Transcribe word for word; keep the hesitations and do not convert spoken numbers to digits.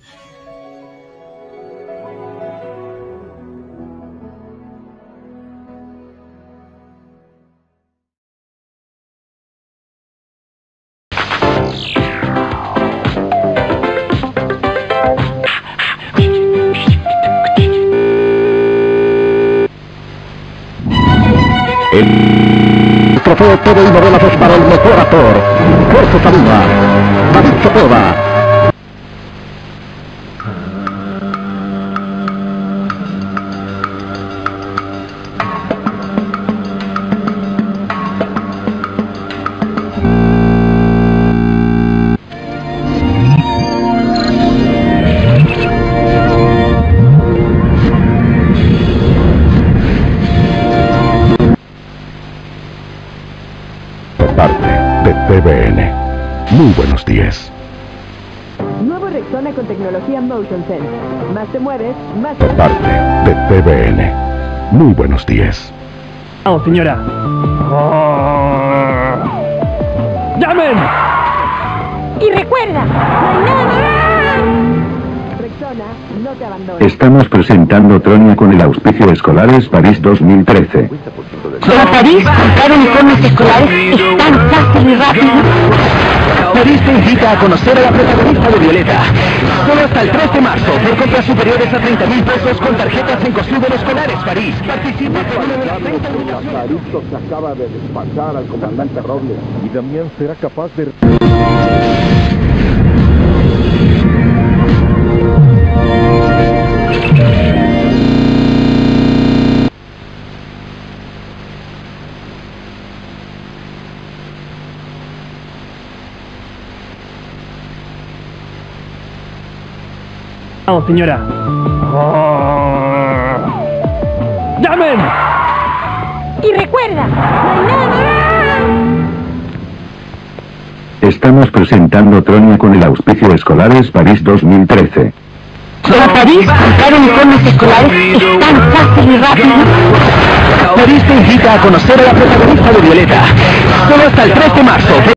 El trofeo T V I Novelas es para el mejor actor. Jorge Salima, David Cepeda. Parte de T V N. Muy buenos días. Nuevo Rexona con tecnología Motion Sense. Más te mueves, más... Parte de T V N. Muy buenos días. Oh, señora. Oh. ¡Llamen! Y recuerda, no hay nada. Rexona, no te abandones. Estamos presentando Tronia con el auspicio Escolares París dos mil trece. Para París, comprar uniformes escolares es tan fácil y rápido. París te invita a conocer a la protagonista de Violeta. Solo hasta el tres de marzo, por compras superiores a treinta mil pesos con tarjetas en Cosúbel Escolares París. Participa por una de las treinta Aristo se acaba de despachar al comandante Robles y también será capaz de... Oh, señora. Oh. ¡Llamen! Y recuerda, no hay nada. Estamos presentando Tronia con el auspicio Escolares París dos mil trece. Para París, comprar uniformes escolares es tan fácil y rápido. París te invita a conocer a la protagonista de Violeta. Solo hasta el tres de marzo.